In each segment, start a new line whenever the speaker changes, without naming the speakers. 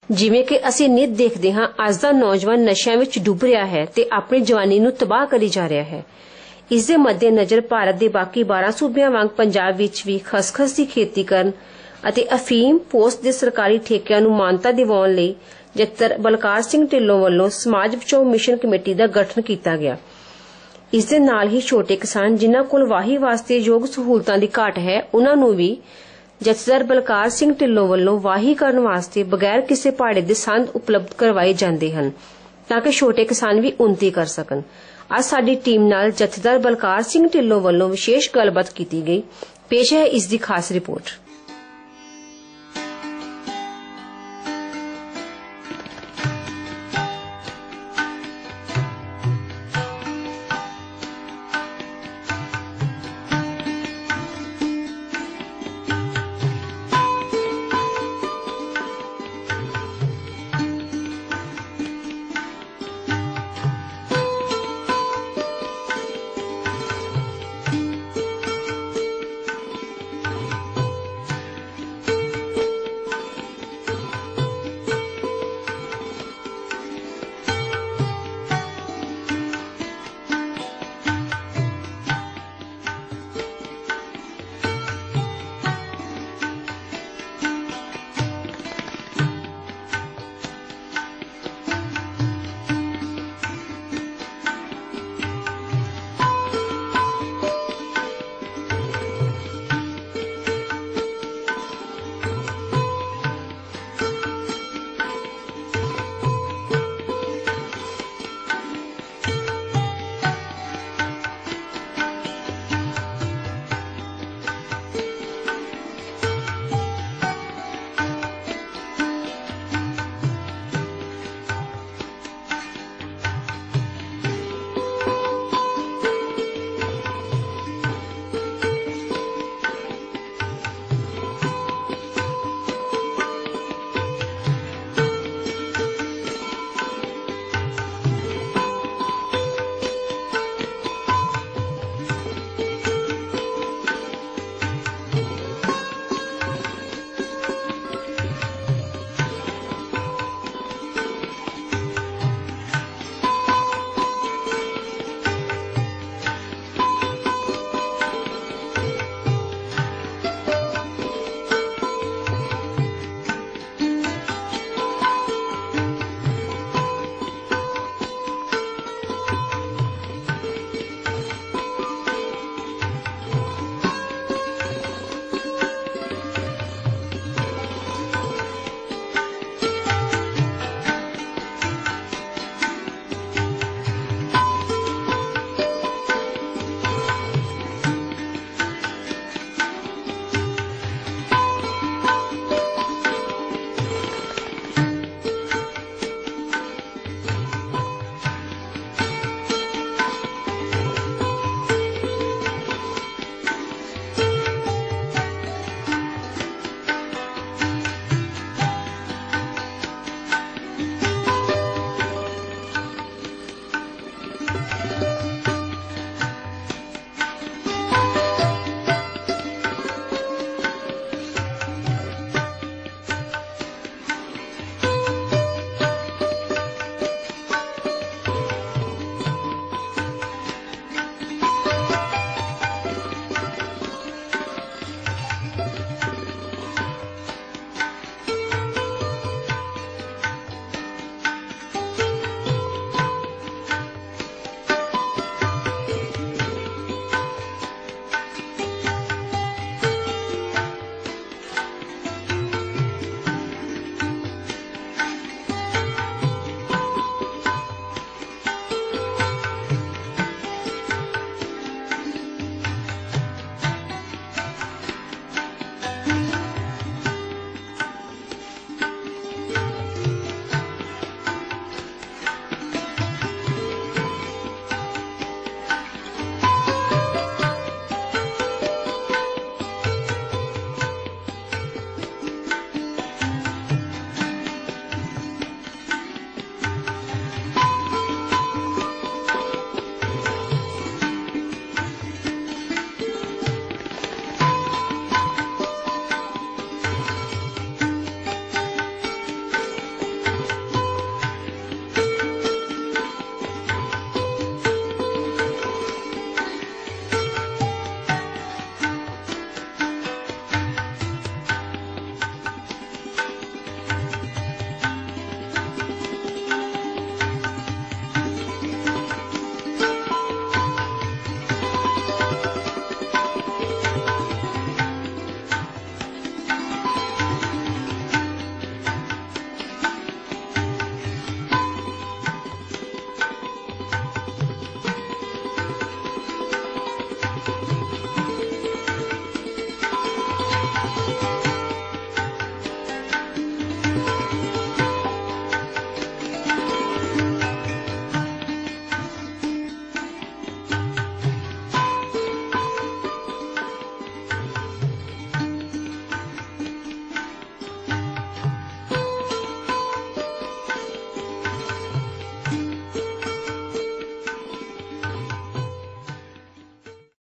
ਜਿਵੇਂ ਕਿ ਅਸੀਂ ਨਿਤ ਦੇਖਦੇ ਹਾਂ, ਅੱਜ ਦਾ ਨੌਜਵਾਨ ਨਸ਼ਿਆਂ ਵਿੱਚ ਡੁੱਬ ਰਿਹਾ ਹੈ ਤੇ ਆਪਣੀ ਜਵਾਨੀ ਨੂੰ ਤਬਾਹ ਕਰੀ ਜਾ ਰਿਹਾ ਹੈ। ਇਸ ਦੇ ਮੱਦੇਨਜ਼ਰ ਭਾਰਤ ਦੇ ਬਾਕੀ 12 ਸੂਬਿਆਂ ਵਾਂਗ ਪੰਜਾਬ ਵਿੱਚ ਵੀ ਖਸਖਸ ਦੀ ਖੇਤੀ ਕਰਨ ਅਤੇ ਅਫੀਮ ਪੋਸਟ ਦੇ ਸਰਕਾਰੀ ਠੇਕਿਆਂ ਨੂੰ ਮਾਨਤਾ ਦਿਵਾਉਣ ਲਈ ਜਥੇਦਾਰ ਬਲਕਾਰ ਸਿੰਘ ਢਿੱਲੋਂ ਵੱਲੋਂ ਸਮਾਜ ਬਚਾਓ ਮਿਸ਼ਨ ਕਮੇਟੀ ਦਾ ਗਠਨ ਕੀਤਾ ਗਿਆ। ਇਸ ਦੇ ਨਾਲ ਹੀ ਛੋਟੇ ਕਿਸਾਨ ਜਿਨ੍ਹਾਂ ਕੋਲ ਵਾਹੀ ਵਾਸਤੇ ਯੋਗ ਸਹੂਲਤਾਂ ਦੀ ਘਾਟ ਹੈ, ਉਹਨਾਂ ਨੂੰ ਵੀ ਜਥੇਦਾਰ ਬਲਕਾਰ ਸਿੰਘ ਢਿੱਲੋਂ ਵੱਲੋਂ ਵਾਹੀ ਕਰਨ ਵਾਸਤੇ ਬਗੈਰ ਕਿਸੇ ਭਾੜੇ ਦੇ ਸੰਦ ਉਪਲਬਧ ਕਰਵਾਏ ਜਾਂਦੇ ਹਨ ਤਾਂ ਕਿ ਛੋਟੇ ਕਿਸਾਨ ਵੀ ਉੱਨਤੀ ਕਰ ਸਕਣ। ਅੱਜ ਸਾਡੀ ਟੀਮ ਨਾਲ ਜਥੇਦਾਰ ਬਲਕਾਰ ਸਿੰਘ ਢਿੱਲੋਂ ਵੱਲੋਂ ਵਿਸ਼ੇਸ਼ ਗੱਲਬਾਤ ਕੀਤੀ ਗਈ। ਪੇਸ਼ ਹੈ ਇਸ ਦੀ ਖਾਸ ਰਿਪੋਰਟ।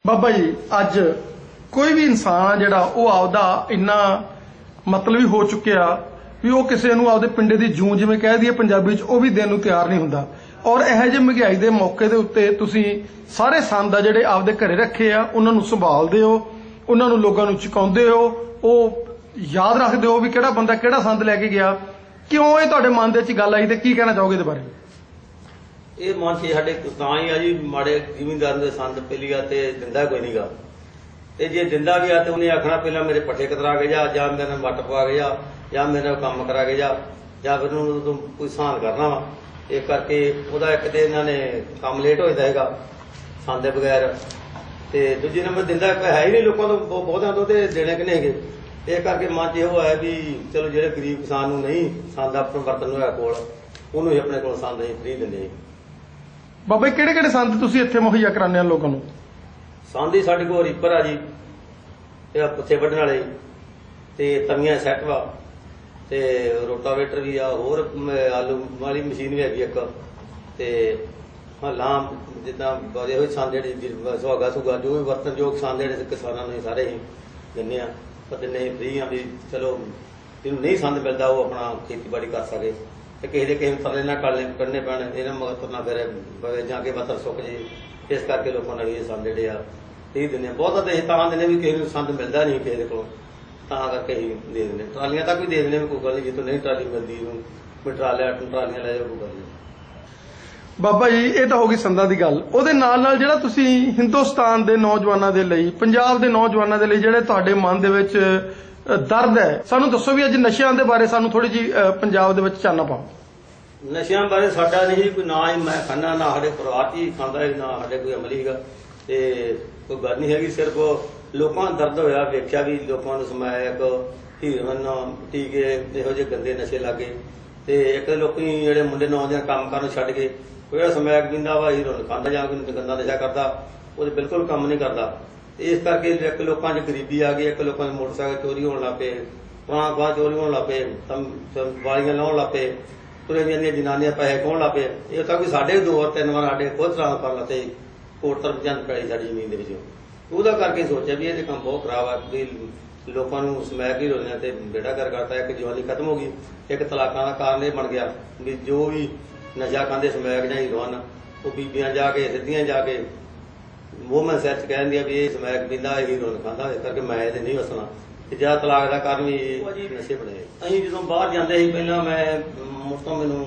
ਬਾਬਾ ਜੀ ਅੱਜ ਕੋਈ ਵੀ ਇਨਸਾਨ ਆ ਜਿਹੜਾ ਉਹ ਆਪਦਾ ਇੰਨਾ ਮਤਲਬੀ ਹੋ ਚੁੱਕਿਆ ਵੀ ਉਹ ਕਿਸੇ ਨੂੰ ਆਪਦੇ ਪਿੰਡੇ ਦੀ ਜੂੰ ਜਿਵੇਂ ਕਹਿ ਦਈਏ ਪੰਜਾਬੀ 'ਚ ਉਹ ਵੀ ਦੇਣ ਨੂੰ ਤਿਆਰ ਨਹੀਂ ਹੁੰਦਾ। ਔਰ ਇਹੋ ਜਿਹੇ ਮਹਿੰਗਾਈ ਦੇ ਮੌਕੇ ਦੇ ਉੱਤੇ ਤੁਸੀਂ ਸਾਰੇ ਸੰਦ ਆ ਜਿਹੜੇ ਆਪਦੇ ਘਰੇ ਰੱਖੇ ਆ ਉਹਨਾਂ ਨੂੰ ਸੰਭਾਲਦੇ ਹੋ, ਉਹਨਾਂ ਨੂੰ ਲੋਕਾਂ ਨੂੰ ਚੁਕਾਉਂਦੇ ਹੋ, ਉਹ ਯਾਦ ਰੱਖਦੇ ਹੋ ਵੀ ਕਿਹੜਾ ਬੰਦਾ ਕਿਹੜਾ ਸੰਦ ਲੈ ਕੇ ਗਿਆ। ਕਿਉਂ ਇਹ ਤੁਹਾਡੇ ਮਨ ਦੇ ਵਿੱਚ ਗੱਲ ਆਈ ਤੇ ਕੀ ਕਹਿਣਾ ਚਾਹੋਗੇ ਇਹਦੇ ਬਾਰੇ?
ਇਹ ਮਨ ਸੀ ਸਾਡੇ ਤਾਂ ਹੀ ਆ ਜੀ, ਮਾੜੇ ਜ਼ਿਮੀਂਦਾਰ ਦੇ ਸੰਦ ਪਹਿਲੀ ਆ ਤੇ ਦਿੰਦਾ ਕੋਈ ਨਹੀਂਗਾ, ਤੇ ਜੇ ਦਿੰਦਾ ਵੀ ਆ ਤੇ ਉਹਨੇ ਆਖਣਾ ਪਹਿਲਾਂ ਮੇਰੇ ਪੱਠੇ ਕਤਰਾ ਕੇ ਜਾ, ਜਾਂ ਮੇਰੇ ਨਾਲ ਵੱਟ ਪਵਾ ਕੇ ਜਾ, ਜਾਂ ਮੇਰੇ ਨਾਲ ਕੰਮ ਕਰਾ ਕੇ ਜਾ, ਜਾਂ ਫਿਰ ਉਹਨੂੰ ਤੂੰ ਕੋਈ ਸਾਨ ਕਰਨਾ ਵਾ। ਇਹ ਕਰਕੇ ਉਹਦਾ ਇੱਕ ਤੇ ਇਹਨਾਂ ਨੇ ਕੰਮ ਲੇਟ ਹੋ ਜਾਂਦਾ ਹੈਗਾ ਸੰਦ ਦੇ ਬਗੈਰ, ਤੇ ਦੂਜੇ ਨੰਬਰ ਦਿੰਦਾ ਹੈ ਹੀ ਨਹੀਂ ਲੋਕਾਂ ਤੋਂ, ਬਹੁਤਿਆਂ ਤੋਂ, ਤੇ ਦੇਣੇ ਕਿ ਨਹੀਂ ਹੈਗੇ। ਇਹ ਕਰਕੇ ਮਨ 'ਚ ਇਹੋ ਹੈ ਵੀ ਚਲੋ ਜਿਹੜੇ ਗਰੀਬ ਕਿਸਾਨ ਨੂੰ ਨਹੀਂ ਸੰਦ ਆਪਣਾ ਵਰਤਨ ਹੋਇਆ ਕੋਲ, ਉਹਨੂੰ ਹੀ ਆਪਣੇ ਕੋਲ ਸੰਦ ਅਸੀਂ ਖਰੀਦ ਦਿੰਦੇ।
ਬਾਬਾ ਜੀ ਕਿਹੜੇ ਕਿਹੜੇ ਸੰਦ ਤੁਸੀਂ ਇੱਥੇ ਮੁਹੱਈਆ ਕਰਾਉਂਦੇ ਆ ਲੋਕਾਂ ਨੂੰ?
ਸੰਦ ਹੀ ਸਾਡੇ ਕੋਲ ਰੀਪਰ ਆ ਜੀ, ਤੇ ਪੁੱਥੇ ਵੱਢਣ ਵਾਲੇ, ਤੇ ਤਵੀਆਂ ਸੈੱਟ ਵਾ, ਤੇ ਰੋਟਾਵੇਟਰ ਵੀ ਆ, ਹੋਰ ਆਲੂ ਵਾਲੀ ਮਸ਼ੀਨ ਵੀ ਹੈਗੀ ਇੱਕ, ਤੇ ਹਲਾਂ ਜਿੱਦਾਂ ਇਹੋ ਸੰਦ ਜਿਹੜੇ ਸੁਹਾਗਾ ਸੁਗਾ ਜੋ ਵੀ ਵਰਤਨਯੋਗ ਸੰਦ ਜਿਹੜੇ ਕਿਸਾਨਾਂ ਨੂੰ ਸਾਰੇ ਹੀ ਦਿੰਦੇ ਆ, ਪਰ ਦਿੰਦੇ ਫ੍ਰੀ ਆ ਵੀ ਚਲੋ ਜਿਹਨੂੰ ਨਹੀਂ ਸੰਦ ਮਿਲਦਾ ਉਹ ਆਪਣਾ ਖੇਤੀਬਾੜੀ ਕਰ ਸਕੇ। ਤੇ ਕਿਸੇ ਨੂੰ ਤਰਲੇ ਨਾ ਕਰਨੇ ਪੈਣ, ਇਹਨਾਂ ਮਗਰ ਤੁਰਨਾ ਫਿਰ ਜਾਂ ਕੇ ਬੱਤਰ ਸੁੱਕ ਜੇ। ਇਸ ਕਰਕੇ ਲੋਕਾਂ ਨਾਲ ਇਹ ਸੰਦ ਜਿਹੜੇ ਆ ਇਹ ਦਿੰਦੇ ਆ। ਬਹੁਤਾ ਤਾਂ ਇਹ ਤਾਂ ਦਿੰਦੇ ਵੀ ਕਿਸੇ ਨੂੰ ਸੰਦ ਮਿਲਦਾ ਨਹੀਂ ਕਿਸੇ ਦੇ ਕੋਲੋਂ, ਤਾਂ ਕਰਕੇ ਅਸੀਂ ਦੇ ਦਿੰਦੇ। ਟਰਾਲੀਆਂ ਤੱਕ ਵੀ ਦੇ ਦਿੰਦੇ, ਕੋਈ ਗੱਲ ਨਹੀਂ, ਜਿੱਥੋਂ ਨਹੀਂ ਟਰਾਲੀ ਮਿਲਦੀ ਉਹਨੂੰ ਵੀ ਟਰਾਲੀਆਂ ਲੈ ਜਾਓ, ਕੋਈ ਗੱਲ ਨਹੀਂ।
ਬਾਬਾ ਜੀ ਇਹ ਤਾਂ ਹੋ ਗਈ ਸੰਦਾਂ ਦੀ ਗੱਲ। ਉਹਦੇ ਨਾਲ ਨਾਲ ਜਿਹੜਾ ਤੁਸੀਂ ਹਿੰਦੁਸਤਾਨ ਦੇ ਨੌਜਵਾਨਾਂ ਦੇ ਲਈ, ਪੰਜਾਬ ਦੇ ਨੌਜਵਾਨਾਂ ਦੇ ਲਈ ਜਿਹੜੇ ਤੁਹਾਡੇ ਮਨ ਦੇ ਵਿੱਚ ਦਰਦ ਹੈ, ਸਾਨੂੰ ਦੱਸੋ ਵੀ ਅੱਜ ਨਸ਼ਿਆਂ ਦੇ ਬਾਰੇ ਸਾਨੂੰ ਥੋੜੀ ਜਿਹੀ ਪੰਜਾਬ ਦੇ ਵਿੱਚ ਚਾਨਣਾ ਪਾਓ।
ਨਸ਼ਿਆਂ ਬਾਰੇ ਸਾਡਾ ਨਹੀਂ ਕੋਈ, ਨਾ ਹੀ ਮੈਂ ਖਾਂਦਾ, ਨਾ ਸਾਡੇ ਪਰਿਵਾਰ 'ਚ ਹੀ ਖਾਂਦਾ, ਨਾ ਸਾਡੇ ਕੋਈ ਅਮਲੀ ਹੈਗਾ, ਤੇ ਕੋਈ ਗੱਲ ਨਹੀਂ ਹੈਗੀ। ਸਿਰਫ ਲੋਕਾਂ ਨੂੰ ਦਰਦ ਹੋਇਆ ਵੇਖਿਆ ਵੀ ਲੋਕਾਂ ਨੂੰ ਸਮੈਕ, ਹੀਰੋਇਨ, ਟੀਕੇ, ਇਹੋ ਜਿਹੇ ਗੰਦੇ ਨਸ਼ੇ ਲੱਗੇ। ਤੇ ਇੱਕ ਲੋਕੀ ਜਿਹੜੇ ਮੁੰਡੇ ਨੌਜਵਾਨ ਕੰਮ ਕਰਨ ਛੱਡ ਕੇ, ਕੋਈ ਜਿਹੜਾ ਸਮੈਕ ਪੀਂਦਾ ਵਾ, ਹੀਰੋਇਨ ਖਾਂਦਾ, ਜਾਂ ਕੋਈ ਗੰਦਾ ਨਸ਼ਾ ਕਰਦਾ, ਉਹ ਬਿਲਕੁਲ ਕੰਮ ਨਹੀਂ ਕਰਦਾ। ਇਸ ਕਰਕੇ ਇੱਕ ਲੋਕਾਂ 'ਚ ਗਰੀਬੀ ਆ ਗਈ, ਇੱਕ ਲੋਕਾਂ ਦੇ ਮੋਟਰਸਾਈਕਲ ਚੋਰੀ ਹੋਣ ਲੱਗ ਪਏ, ਬਾਂਹ ਚੋਰੀ ਹੋਣ ਲੱਗ ਪਏ, ਵਾਲੀਆਂ ਲਾਉਣ ਲੱਗ ਪਏ, ਤੁਰੇ ਜਾਂਦੀਆਂ ਜਨਾਨੀਆਂ ਪੈਸੇ ਖੋਹਣ ਲੱਗ ਪਏ। ਇਹ ਤਾਂ ਵੀ ਸਾਡੇ 2 ਵਾਰ 3 ਵਾਰ ਸਾਡੇ ਖੁਦ ਟ੍ਰਾਂਸਫਰ ਲੱਤੇ ਕੋਟ ਤਰਪਚੰਦ ਪੈਲੀ ਸਾਡੀ ਜ਼ਮੀਨ ਦੇ ਵਿੱਚ। ਉਹਦਾ ਕਰਕੇ ਸੋਚਿਆ ਵੀ ਇਹ ਕੰਮ ਬਹੁਤ ਖਰਾਬ ਆ, ਵੀ ਲੋਕਾਂ ਨੂੰ ਸਮੈਕ ਹੀ ਰੋਲਿਆਂ ਤੇ ਬੇੜਾ ਕਰ ਕਰਤਾ। ਇੱਕ ਜਵਾਨੀ ਖਤਮ ਹੋ ਗਈ, ਇੱਕ ਤਲਾਕਾਂ ਦਾ ਕਾਰਨ ਇਹ ਬਣ ਗਿਆ ਵੀ ਜੋ ਵੀ ਨਸ਼ਾ ਖਾਂਦੇ ਸਮੈਕ ਜਾਂ ਹੀਰੋਇਨ, ਉਹ ਬੀਬੀਆਂ ਜਾ ਕੇ ਸਿੱਧੀਆਂ ਜਾ ਕੇ ਵੂਮਨ ਸੈਚ ਕਹਿੰਦੀ ਆ ਵੀ ਇਹ ਸਮੈਕ ਪੀਂਦਾ, ਇਹ ਹੀਰੋਇਨ ਖਾਂਦਾ, ਇਸ ਕਰਕੇ ਮੈਂ ਇਹਦੇ ਨਹੀਂ ਵਸਣਾ। ਤੇ ਜ਼ਿਆਦਾ ਤਲਾਕ ਦਾ ਕਾਰਨ ਵੀ ਨਸ਼ੇ ਬਣੇ। ਅਸੀਂ ਜਦੋਂ ਬਾਹਰ ਜਾਂਦੇ ਸੀ ਪਹਿਲਾਂ, ਮੈਂ ਮੁੱਢੋਂ ਮੈਨੂੰ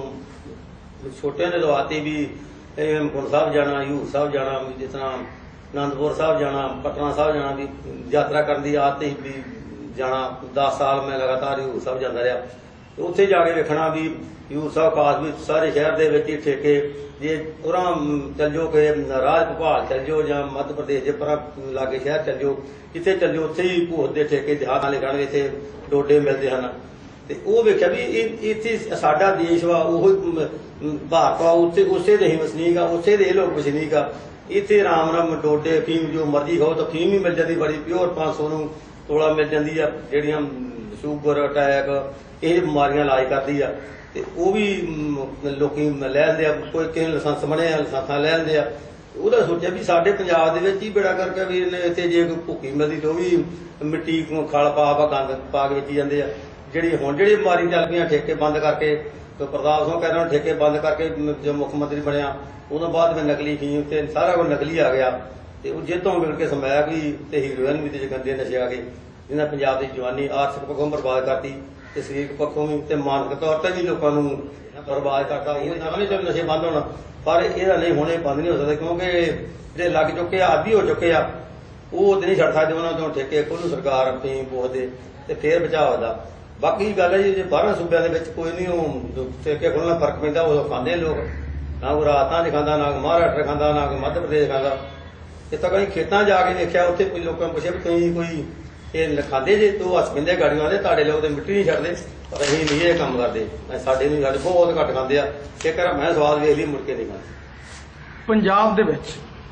ਛੋਟਿਆਂ ਨੇ ਲਵਾਤੀ ਵੀ ਹੇਮਕੁੰਟ ਸਾਹਿਬ ਜਾਣਾ, ਹਜ਼ੂਰ ਸਾਹਿਬ ਜਾਣਾ, ਜਿਸ ਤਰ੍ਹਾਂ ਅਨੰਦਪੁਰ ਸਾਹਿਬ ਜਾਣਾ, ਪਟਨਾ ਸਾਹਿਬ ਜਾਣਾ, ਵੀ ਯਾਤਰਾ ਕਰਨ ਦੀ ਆਦਤ ਸੀ ਵੀ ਜਾਣਾ। 10 ਸਾਲ ਮੈਂ ਲਗਾਤਾਰ ਹਜ਼ੂਰ ਸਾਹਿਬ ਜਾਂਦਾ ਰਿਹਾ। ਉੱਥੇ ਜਾ ਕੇ ਵੇਖਣਾ ਵੀ ਹਜ਼ੂਰ ਸਾਹਿਬ ਖਾਸ ਵੀ ਸਾਰੇ ਸ਼ਹਿਰ ਦੇ ਵਿੱਚ ਹੀ ਠੇਕੇ, ਜੇ ਉਰਾਂ ਚੱਲ ਜਾਓ ਕਿ ਰਾਜ ਭੋਪਾਲ ਚੱਲ ਜਾਓ, ਜਾਂ ਮੱਧ ਪ੍ਰਦੇਸ਼ ਦੇ ਪਰਾਂ ਲਾਗੇ ਸ਼ਹਿਰ ਚੱਲ ਜਾਓ, ਜਿੱਥੇ ਚੱਲ ਜਾਓ ਉੱਥੇ ਹੀ ਭੂਤ ਦੇ ਠੇਕੇ ਦੇਹਾਤ ਵਾਲੇ ਖਾਣਗੇ, ਇੱਥੇ ਡੋਡੇ ਮਿਲਦੇ ਹਨ। ਤੇ ਉਹ ਵੇਖਿਆ ਵੀ ਇੱਥੇ ਸਾਡਾ ਦੇਸ਼ ਵਾ, ਉਹ ਭਾਰਤ ਵਾ, ਉਸੇ ਦੇ ਹੀ ਵਸਨੀਕ ਆ, ਉਸੇ ਦੇ ਲੋਕ ਵਸਨੀਕ ਆ। ਇੱਥੇ ਆਰਾਮ ਡੋਡੇ, ਫੀਮ ਜੋ ਮਰਜ਼ੀ ਖਾਓ ਤਾਂ ਫੀਮ ਹੀ ਮਿਲ ਜਾਂਦੀ, ਬੜੀ ਪਿਓਰ 500 ਨੂੰ ਤੋਲਾ ਮਿਲ ਜਾਂਦੀ ਆ, ਜਿਹੜੀਆਂ ਸ਼ੂਗਰ, ਅਟੈਕ, ਇਹ ਬਿਮਾਰੀਆਂ ਇਲਾਜ ਕਰਦੀ ਆ। ਤੇ ਉਹ ਵੀ ਲੋਕੀ ਲੈ ਲੈਂਦੇ ਆ, ਕੋਈ ਕਿਸੇ ਲਾਇਸੈਂਸ ਬਣਿਆ ਲਾਇਸੈਂਸਾਂ ਲੈ ਲੈਂਦੇ ਆ। ਉਹਦਾ ਸੋਚਿਆ ਵੀ ਸਾਡੇ ਪੰਜਾਬ ਦੇ ਵਿੱਚ ਹੀ ਬੇੜਾ ਕਰਕੇ ਵੀ ਇੱਥੇ ਜੇ ਕੋਈ ਭੁੱਖੀ ਮਿਲਦੀ ਤਾਂ ਉਹ ਵੀ ਮਿੱਟੀ ਖਲ ਪਾ ਗੰਦ ਪਾ ਕੇ ਵੇਚੀ ਜਾਂਦੇ ਆ। ਜਿਹੜੀ ਬਿਮਾਰੀ ਚੱਲ ਪਈਆਂ, ਠੇਕੇ ਬੰਦ ਕਰਕੇ, ਪ੍ਰਤਾਪ ਸਿੰਘ ਕਹਿੰਦਾ ਠੇਕੇ ਬੰਦ ਕਰਕੇ ਜੋ ਮੁੱਖ ਮੰਤਰੀ ਬਣਿਆ, ਉਦੋਂ ਬਾਅਦ ਵਿੱਚ ਨਕਲੀ ਫੀਮ ਤੇ ਸਾਰਾ ਕੁਝ ਨਕਲੀ ਆ ਗਿਆ। ਤੇ ਉਹ ਜਿੱਤੋਂ ਮਿਲ ਕੇ ਸਮੈਕ ਵੀ ਤੇ ਹੀਰੋਇਨ ਵੀ ਤੇ ਗੰਦੇ ਨਸ਼ੇ ਆ ਗਏ, ਜਿਹਨਾਂ ਪੰਜਾਬ ਦੀ ਜਵਾਨੀ ਆਰਥਿਕ ਪੱਖੋਂ ਬਰਬਾਦ ਕਰਤੀ, ਤੇ ਸਰੀਰਕ ਪੱਖੋਂ ਵੀ ਤੇ ਮਾਨਸਿਕ ਤੌਰ ਤੇ ਵੀ ਲੋਕਾਂ ਨੂੰ ਬਰਬਾਦ ਕਰਤਾ। ਉਹ ਚਾਹੁੰਦੇ ਚਲੋ ਨਸ਼ੇ ਬੰਦ ਹੋਣਾ, ਪਰ ਇਹਦਾ ਨਹੀਂ ਹੋਣੇ, ਬੰਦ ਨਹੀਂ ਹੋ ਸਕਦਾ, ਕਿਉਂਕਿ ਜਿਹੜੇ ਲੱਗ ਚੁੱਕੇ ਆ, ਆਦੀ ਹੋ ਚੁੱਕੇ ਆ, ਉਹ ਤੇ ਨਹੀਂ ਛੱਡ ਸਕਦੇ। ਉਹਨਾਂ ਤੋਂ ਠੇਕੇ ਖੋਲ੍ਹੂ ਸਰਕਾਰ, ਫੀਮ ਪੋਸਦੇ, ਤੇ ਫੇਰ ਬਚਾਅ ਦਾ। ਬਾਕੀ ਗੱਲ ਹੈ ਜੀ, ਜੇ 12 ਸੂਬਿਆਂ ਦੇ ਵਿੱਚ ਕੋਈ ਨਹੀਂ ਉਹ ਠੇਕੇ ਖੋਲ੍ਹਣ ਦਾ ਫਰਕ ਪੈਂਦਾ, ਉਹ ਖਾਂਦੇ ਲੋਕ, ਨਾ ਕੋਈ ਰਾਜਸਥਾਨ 'ਚ ਖਾਂਦਾ, ਨਾ ਕੋਈ ਮਹਾਰਾਸ਼ਟਰ ਖਾਂਦਾ, ਨਾ ਕੋਈ ਮੱਧ ਪ੍ਰਦੇਸ਼ ਖਾਂਦਾ। ਇਹ ਤਾਂ ਕਈ ਖੇਤਾਂ ਜਾ ਕੇ ਦੇਖਿਆ, ਉੱਥੇ ਕੋਈ ਲੋਕਾਂ ਨੂੰ ਪੁੱਛਿਆ ਵੀ ਤੁਸੀਂ ਕੋਈ ਇਹ ਖਾਂਦੇ ਜੇ? ਤੂੰ ਹੱਸ ਪੈਂਦੇ ਗਾੜੀਆਂ ਦੇ, ਤੁਹਾਡੇ ਲੋਕ ਤੇ ਮਿੱਟੀ ਨਹੀਂ ਛੱਡਦੇ, ਪਰ ਅਸੀਂ ਨਹੀਂ ਇਹ ਕੰਮ ਕਰਦੇ। ਸਾਡੇ ਨੂੰ ਸਾਡੇ ਬਹੁਤ ਘੱਟ ਖਾਂਦੇ ਆ। ਇੱਕ ਵਾਰ ਮੈਂ ਸਵਾਦ ਵੇਖ ਲਈ, ਮੁੜ ਕੇ ਨਹੀਂ ਖਾਂਦੇ।
ਪੰਜਾਬ ਦੇ ਵਿੱਚ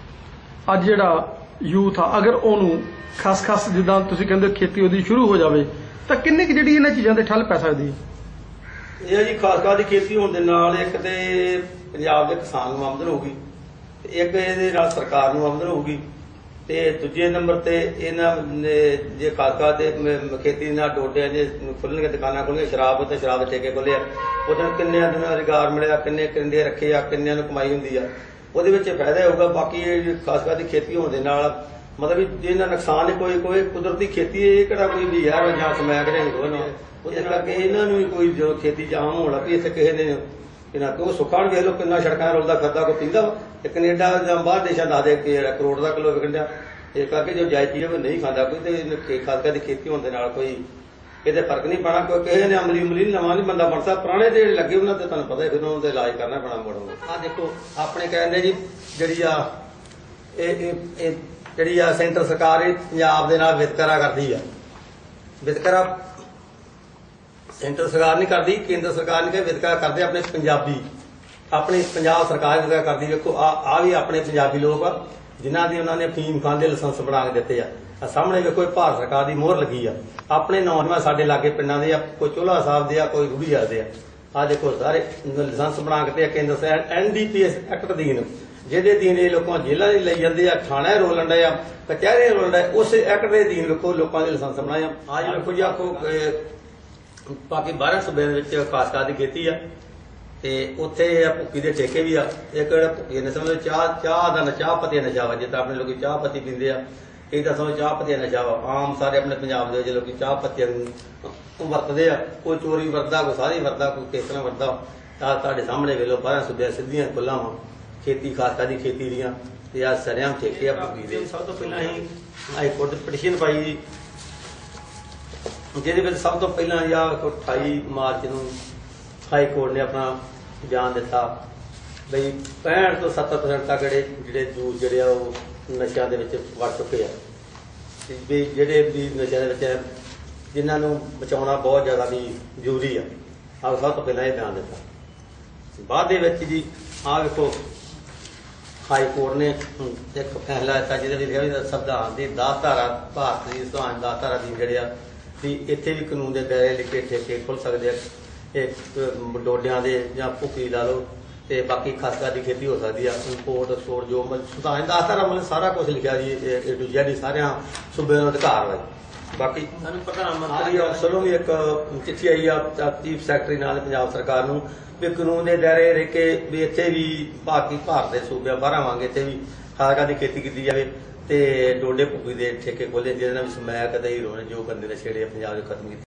ਅੱਜ ਜਿਹੜਾ ਯੂਥ ਆ, ਅਗਰ ਉਹਨੂੰ ਖਾਸ ਜਿੱਦਾਂ ਤੁਸੀਂ ਕਹਿੰਦੇ ਖੇਤੀ ਉਹਦੀ ਸ਼ੁਰੂ ਹੋ ਜਾਵੇ, ਤਾਂ ਕਿੰਨੀ ਕੁ ਜਿਹੜੀ ਇਹਨਾਂ ਚੀਜ਼ਾਂ ਤੇ ਠੱਲ ਪੈ ਸਕਦੀ ਹੈ?
ਇਹ ਹੈ ਜੀ, ਖਾਸ ਦੀ ਖੇਤੀ ਹੋਣ ਦੇ ਨਾਲ ਇੱਕ ਤੇ ਪੰਜਾਬ ਦੇ ਕਿਸਾਨ ਨੂੰ ਆਮਦਨ ਹੋਊਗੀ, ਤੇ ਇੱਕ ਇਹਦੇ ਨਾਲ ਸਰਕਾਰ ਨੂੰ ਆਮਦਨ ਹੋਊਗੀ, ਤੇ ਦੂਜੇ ਨੰਬਰ ਤੇ ਇਹਨਾਂ ਨੇ ਜੇ ਖਾਲਸਾ ਤੇ ਖੇਤੀ ਨਾਲ ਡੋਡਿਆਂ ਜੇ ਖੁੱਲਣਗੇ ਦੁਕਾਨਾਂ ਖੁੱਲਣਗੀਆਂ ਸ਼ਰਾਬ ਤੇ ਸ਼ਰਾਬ ਦੇ ਠੇਕੇ ਖੁੱਲੇ ਆ ਉਹਦੇ ਨਾਲ ਕਿੰਨਿਆਂ ਦਿਨਾਂ ਰੁਜ਼ਗਾਰ ਮਿਲਿਆ ਕਿੰਨੇ ਕਿੰਨੇ ਰੱਖੇ ਆ ਕਿੰਨਿਆਂ ਨੂੰ ਕਮਾਈ ਹੁੰਦੀ ਆ ਉਹਦੇ ਵਿੱਚ ਫਾਇਦਾ ਹੋਊਗਾ। ਬਾਕੀ ਇਹ ਖਾਲਸਾ ਦੀ ਖੇਤੀ ਹੋਣ ਦੇ ਨਾਲ ਮਤਲਬ ਵੀ ਇਹਨਾਂ ਨੁਕਸਾਨ ਨਹੀਂ ਕੋਈ ਕੁਦਰਤੀ ਖੇਤੀ ਇਹ ਕਿਹੜਾ ਕੋਈ ਵੀ ਯਾਰ ਜਾਂ ਸਮੈਕ ਰਹੇ ਉਹਦੇ ਕਰਕੇ ਇਹਨਾਂ ਨੂੰ ਵੀ ਕੋਈ ਜੋ ਖੇਤੀ ਚ ਆਮ ਹੋਣਾ ਵੀ ਇੱਥੇ ਕਿਸੇ ਨੇ ਇਹਨਾਂ ਕਿਉਂ ਸੁੱਖਾਂ ਵੇਖ ਲਓ ਕਿੰਨਾ ਸੜਕਾਂ ਰੁਲਦਾ ਫਿਰਦਾ ਕੋਈ ਪੀਂਦਾ ਤੇ ਕੈਨੇਡਾ ਜਾਂ ਬਾਹਰ ਦੇਸ਼ਾਂ ਦਾ ਦੇ ਕਰੋੜ ਦਾ ਕਿਲੋ ਵਿਕਣ ਡਿਆ ਇਸ ਕਰਕੇ ਜੋ ਜਾਇਜ਼ ਚੀਜ਼ ਉਹ ਨਹੀਂ ਖਾਂਦਾ ਕੋਈ ਤੇ ਖਾਲਸਾ ਦੀ ਖੇਤੀ ਹੋਣ ਦੇ ਨਾਲ ਕੋਈ ਇਹਦੇ ਫਰਕ ਨਹੀਂ ਪੈਣਾ ਕੋਈ ਕਿਸੇ ਨੇ ਅਮਲੀ ਨਹੀਂ ਨਵਾਂ ਨਹੀਂ ਬੰਦਾ ਬਣ ਸਕਦਾ ਪੁਰਾਣੇ ਜਿਹੜੇ ਲੱਗੇ ਉਹਨਾਂ ਤੇ ਤੁਹਾਨੂੰ ਪਤਾ ਫਿਰ ਉਹਨਾਂ ਦਾ ਇਲਾਜ ਕਰਨਾ ਪੈਣਾ ਮੋੜੋਂ। ਆਹ ਦੇਖੋ ਆਪਣੇ ਕਹਿੰਦੇ ਜੀ ਜਿਹੜੀ ਆ ਸੈਂਟਰ ਸਰਕਾਰ ਇਹ ਪੰਜਾਬ ਦੇ ਨਾਲ ਵਿਤਕਰਾ ਕਰਦੀ ਆ। ਵਿਤਕਰਾ ਸੈਂਟਰ ਸਰਕਾਰ ਨਹੀਂ ਕਰਦੀ ਕੇਂਦਰ ਸਰਕਾਰ ਨੇ ਵਿਤਕਰਾ ਕਰਦੇ ਆਪਣੇ ਪੰਜਾਬੀ ਆਪਣੀ ਪੰਜਾਬ ਸਰਕਾਰ ਵਿਤਕਰਾ ਕਰਦੀ। ਵੇਖੋ ਆ ਵੀ ਆਪਣੇ ਪੰਜਾਬੀ ਲੋਕ ਆ ਜਿਨ੍ਹਾਂ ਦੀ ਉਹਨਾਂ ਨੇ ਅਫੀਮ ਖਾਨ ਦੇ ਲਾਇਸੈਂਸ ਬਣਾ ਕੇ ਦਿੱਤੇ ਆ। ਸਾਹਮਣੇ ਵੇਖੋ ਭਾਰਤ ਸਰਕਾਰ ਦੀ ਮੋਹਰ ਲੱਗੀ ਆ। ਆਪਣੇ ਨੌਜਵਾਨ ਸਾਡੇ ਲਾਗੇ ਪਿੰਡਾਂ ਦੇ ਆ ਕੋਈ ਚੋਲਾ ਸਾਹਿਬ ਦੇ ਆ ਕੋਈ ਰੂੜੀਆ ਦੇ ਆ ਦੇਖੋ ਸਾਰੇ ਲਾਇਸੈਂਸ ਬਣਾ ਕੇ ਤੇ ਕੇਂਦਰ ਸਰਕਾਰ NDPS ਐਕਟ ਅਧੀਨ ਜਿਹਦੇ ਅਧੀਨ ਇਹ ਲੋਕਾਂ ਜੇਲ੍ਹਾਂ ਦੇ ਲਈ ਜਾਂਦੇ ਆ ਥਾਣੇ ਰੋਲਣ ਡਏ ਆ ਕਚਹਿਰੇ ਰੋਲਣ ਡਏ ਉਸੇ ਐਕਟ ਦੇ ਅਧੀਨ ਵੇਖੋ ਲੋਕਾਂ ਦੇ ਲਾਇਸੈਂਸ ਬਣਾਏ ਆ। ਅੱਜ ਵੇਖੋ ਜੀ ਆਖੋ ਬਾਕੀ 12 ਸੂਬਿਆਂ ਦੇ ਵਿੱਚ ਖਾਲਸਾ ਦੀ ਖੇਤੀ ਆ ਤੇ ਉੱਥੇ ਭੁੱਕੀ ਦੇ ਠੇਕੇ ਵੀ ਆ। ਇੱਕ ਜਿਹੜਾ ਭੁੱਕੀ ਨੇ ਸਮਝ ਚਾਹ ਦਾ ਚਾਹ ਪੱਤੀ ਦਾ ਨਸ਼ਾ ਵਾ ਜਿੱਦਾਂ ਆਪਣੇ ਲੋਕੀ ਚਾਹ ਪੱਤੀ ਪੀਂਦੇ ਆ ਇਹ ਤਾਂ ਸਮਝ ਚਾਹ ਪੱਤੀ ਦਾ ਨਸ਼ਾ ਵਾ। ਆਮ ਸਾਰੇ ਆਪਣੇ ਪੰਜਾਬ ਦੇ ਵਿੱਚ ਲੋਕੀ ਚਾਹ ਪੱਤੀਆਂ ਨੂੰ ਵਰਤਦੇ ਆ ਕੋਈ ਚੋਰੀ ਵਰਦਾ ਕੋਈ ਸਾਰੀ ਵਰਦਾ ਕੋਈ ਕਿਸ ਤਰ੍ਹਾਂ ਵਰਦਾ ਆ ਤੁਹਾਡੇ ਸਾਹਮਣੇ ਵੇਲੋ 12 ਸੂਬਿਆਂ ਸਿੱਧੀਆਂ ਖੁੱਲਾਂ ਵਾ ਖੇਤੀ ਖਾਲਸਾ ਦੀ ਖੇਤੀ ਦੀਆਂ ਤੇ ਆ ਸਰਿਆਮ ਠੇਕੇ ਆ ਭੁੱਕੀ ਦੇ। ਸਭ ਤੋਂ ਪਹਿਲਾਂ ਅਸੀਂ ਹਾਈ ਕੋਰਟ ਪਟੀਸ਼ਨ ਪਾਈ ਜਿਹਦੇ ਵਿੱਚ ਸਭ ਤੋਂ ਪਹਿਲਾਂ 28 ਮਾਰਚ ਨੂੰ ਹਾਈ ਕੋਰਟ ਨੇ ਆਪਣਾ ਬਿਆਨ ਦਿੱਤਾ ਬਈ 65 ਤੋਂ 70% ਤੱਕ ਜਿਹੜੇ ਜੂਸ ਜਿਹੜੇ ਆ ਉਹ ਨਸ਼ਿਆਂ ਦੇ ਵਿੱਚ ਵੜ ਚੁੱਕੇ ਆ ਵੀ ਜਿਹੜੇ ਵੀ ਨਸ਼ਿਆਂ ਦੇ ਵਿੱਚ ਜਿਨ੍ਹਾਂ ਨੂੰ ਬਚਾਉਣਾ ਬਹੁਤ ਜ਼ਿਆਦਾ ਵੀ ਜ਼ਰੂਰੀ ਆ। ਆਹ ਸਭ ਤੋਂ ਪਹਿਲਾਂ ਇਹ ਬਿਆਨ ਦਿੱਤਾ। ਬਾਅਦ ਦੇ ਵਿੱਚ ਜੀ ਆਹ ਵੇਖੋ ਹਾਈ ਕੋਰਟ ਨੇ ਇੱਕ ਫੈਸਲਾ ਦਿੱਤਾ ਜਿਹਦੇ ਵਿੱਚ ਲਿਖਿਆ ਵੀ ਸੰਵਿਧਾਨ ਦੀ 10 ਧਾਰਾ ਭਾਰਤ ਦੀ ਸੰਵਿਧਾਨ 10 ਧਾਰਾ ਦੀ ਜਿਹੜੇ ਆ ਵੀ ਇੱਥੇ ਵੀ ਕਾਨੂੰਨ ਦੇ ਦਾਇਰੇ ਲਿਖੇ ਠੇਕੇ ਖੁੱਲ ਸਕਦੇ ਆ ਇਹ ਡੋਡਿਆਂ ਦੇ ਜਾਂ ਭੁੱਕੀ ਲਾ ਲਓ ਤੇ ਬਾਕੀ ਖਾਲਸਾ ਦੀ ਖੇਤੀ ਹੋ ਸਕਦੀ ਆ ਇੰਪੋਰਟ ਐਕਸਪੋਰਟ ਜੋ ਸੰਵਿਧਾਨ 10 ਧਾਰਾ ਮਤਲਬ ਸਾਰਾ ਕੁਝ ਲਿਖਿਆ ਜੀ ਜਿਹੜੀ ਸਾਰਿਆਂ ਸੂਬਿਆਂ ਦਾ ਅਧਿਕਾਰ ਵਾ। ਬਾਕੀ ਸਾਨੂੰ ਪ੍ਰਧਾਨ ਮੰਤਰੀ ਅਫਸਰੋਂ ਵੀ ਇੱਕ ਚਿੱਠੀ ਆਈ ਆ ਚੀਫ ਸੈਕਟਰੀ ਨਾਲ ਪੰਜਾਬ ਸਰਕਾਰ ਨੂੰ ਵੀ ਕਾਨੂੰਨ ਦੇ ਦਾਇਰੇ ਰਹਿ ਕੇ ਵੀ ਇੱਥੇ ਵੀ ਬਾਕੀ ਭਾਰਤ ਦੇ ਸੂਬਿਆਂ 12 ਵਾਂਗ ਇੱਥੇ ਵੀ ਖਾਲਸਾ ਦੀ ਖੇਤੀ ਕੀਤੀ ਜਾਵੇ ਤੇ ਡੋਡੇ ਭੁੱਕੀ ਦੇ ਠੇਕੇ ਖੋਲੇ ਜਿਹਦੇ ਨਾਲ ਸਮੈਕ ਅਤੇ ਹੀਰੋਇਨ ਜੋ ਬੰਦੇ ਨੇ ਛੇੜੇ ਪੰਜਾਬ ਦੇ ਖਤਮ ਕੀਤੇ।